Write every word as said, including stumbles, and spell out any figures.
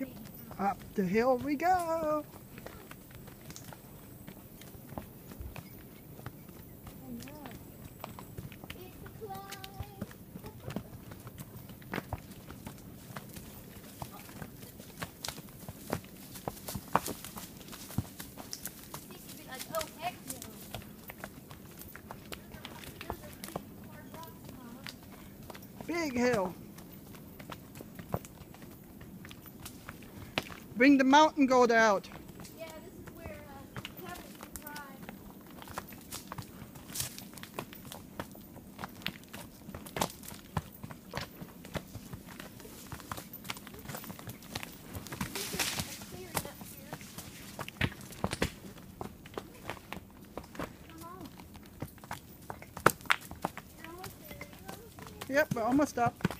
Yep. Up the hill we go. Big hill. Bring the mountain goat out. Yeah, this is where uh, Kevin's surprised. Yep, we're almost up.